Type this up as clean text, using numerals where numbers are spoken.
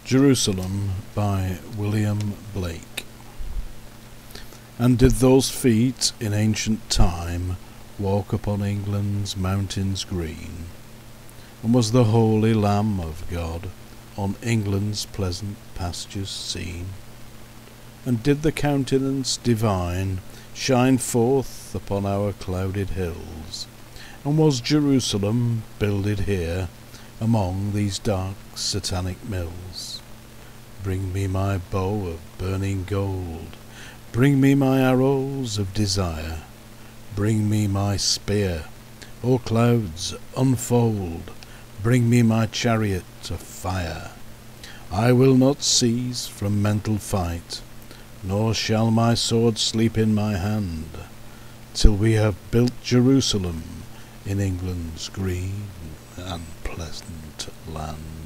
Jerusalem by William Blake. And did those feet in ancient time walk upon England's mountains green? And was the holy Lamb of God on England's pleasant pastures seen? And did the countenance divine shine forth upon our clouded hills? And was Jerusalem builded here among these dark satanic mills? Bring me my bow of burning gold, bring me my arrows of desire, bring me my spear, O clouds, unfold, bring me my chariot of fire. I will not cease from mental fight, nor shall my sword sleep in my hand, till we have built Jerusalem in England's green and pleasant land.